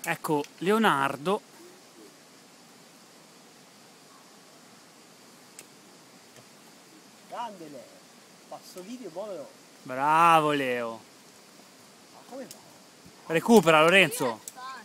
Ecco, Leonardo. Grande Leo. Passo video buono. Bravo Leo. Ma come fa? Recupera Lorenzo.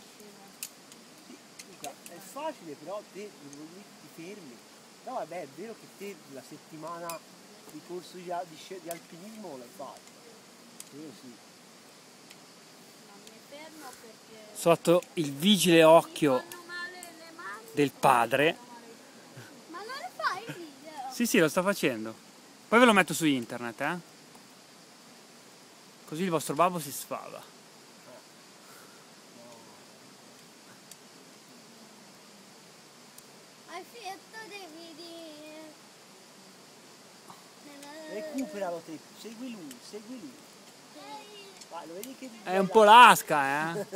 È facile, però te ti fermi. No, vabbè, è vero che te la settimana di corso di alpinismo l'hai fatto. Io sì. Non mi fermo perché Sotto il vigile occhio fanno male le mani. del padre. Ma non lo fai il video? Sì, sì, lo sto facendo. Poi ve lo metto su internet, eh. Così il vostro babbo si sfava. Hai fatto dei video. Recuperalo te, segui lui, segui lui. Vai, lo vedi che È un po' lasca, eh.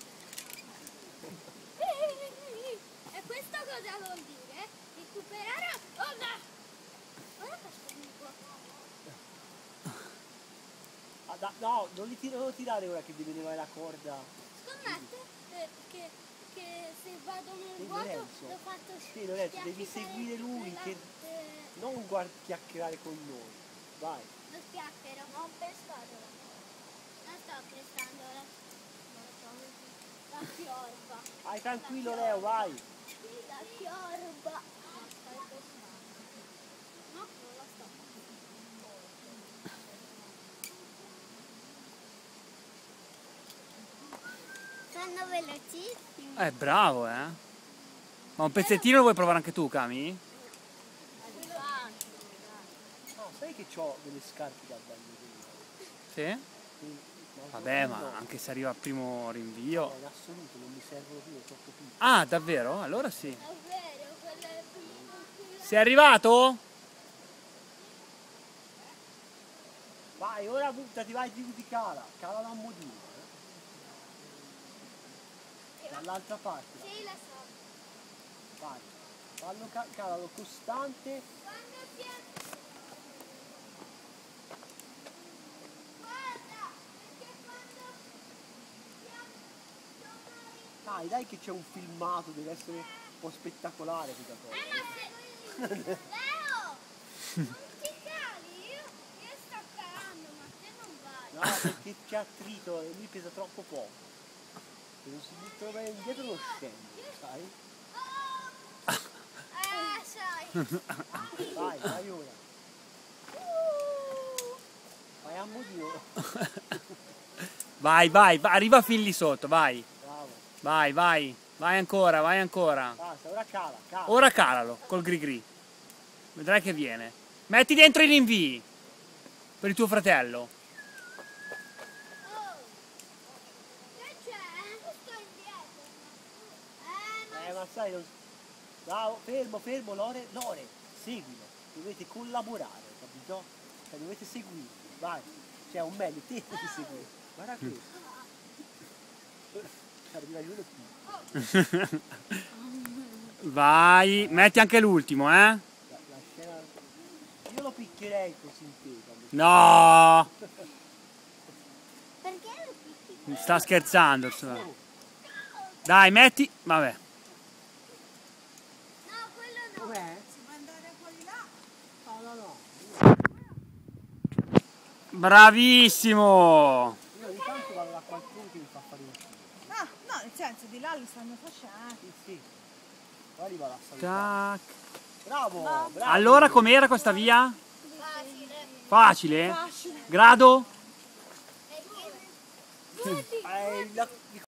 E questo cosa vuol dire? Recuperare? Oh no! Guarda che schifo. No, non li devo tirare ora che devi levare la corda. Scommetto che se vado nel Sì, vuoto Lorenzo. l'ho fatto Sì, Lorenzo, devi seguire lui, che non chiacchierare con noi. Vai. Lo schiacchero, non pescato. Non sto pescando la fiorba. Vai tranquillo Leo, vai. La fiorba. Stai pescando. No, non la sto. Sono velocissimi. Bravo, eh. Ma un pezzettino lo vuoi provare anche tu, Cami? No, sai che ho delle scarpe da bagno? Sì? Vabbè, ma anche se arriva al primo rinvio. In assoluto non mi servono più, è troppo piccolo. Ah, davvero? Allora sì. È vero, quella è più. Sei arrivato? Vai, ora buttati, vai giù di cala da un modino. Dall'altra parte. Sì, la so. Vai. Fallo calalo costante. Quando guarda, perché quando Dai che c'è un filmato, deve essere un po' spettacolare questa cosa. ma se... Leo! Non ti cali, io sto calando, ma te non vai. No, perché c'è attrito e lui pesa troppo poco. Se non si butta bene indietro lo scende, sai? Sai. Vai ora. Vai a modino. Vai, arriva fin lì sotto, vai. Bravo. Vai ancora, vai ancora. Basta, ora cala. Ora calalo, col gri. Vedrai che viene. Metti dentro i rinvii. Per il tuo fratello. Che c'è? Sto indietro. Ma sai, bravo, fermo, Lore, seguilo, dovete collaborare, capito? Cioè, dovete seguire, vai, c'è un meglio, te devi seguire, guarda questo, arriva giù qui. Vai, metti anche l'ultimo, eh? La scena, io lo picchierei così in te, No! Perché lo picchi? Sta scherzando, insomma. Dai, metti, vabbè. No, quello no. Com'è? Si può andare a quelli là? No. Bravissimo! Io ogni tanto vado da qualcuno che mi fa fare un film. No, nel senso di là li stanno facendo. Sì. Poi arriva la salita. Tac. Bravo. Allora com'era questa via? Facile. Facile? Grado? Perché? La